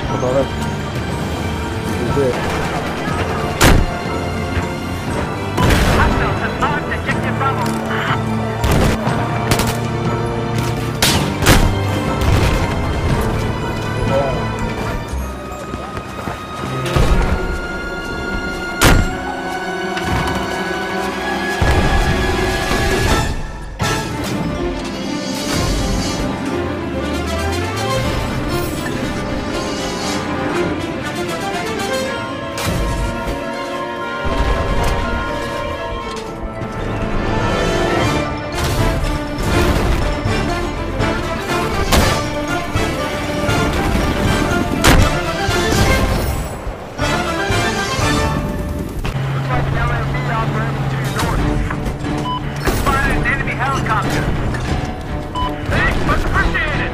Agora, dizer, Hostiles have marked objective Bravo. Helicopter. Thanks, much appreciated.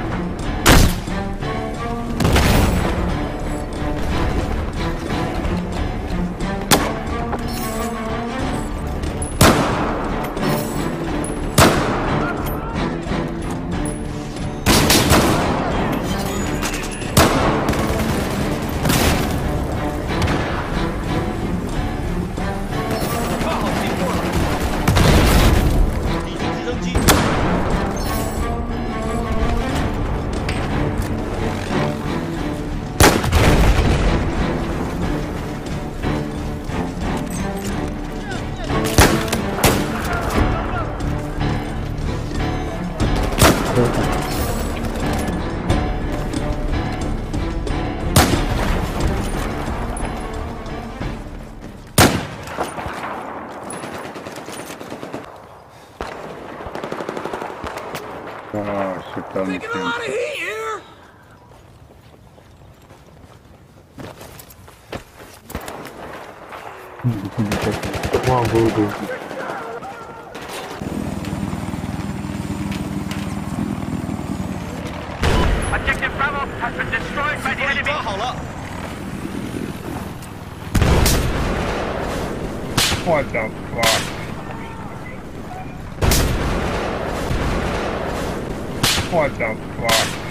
Oh, shit, that Taking a lot of heat here! come on, voodoo. Objective Bravo has been destroyed by the enemy. 好了。 What the fuck? What the fuck?